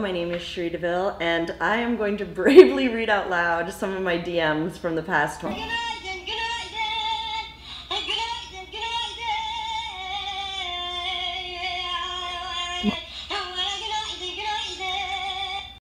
my name is Cherie DeVille, and I am going to bravely read out loud some of my DMs from the past 12. Günaydın.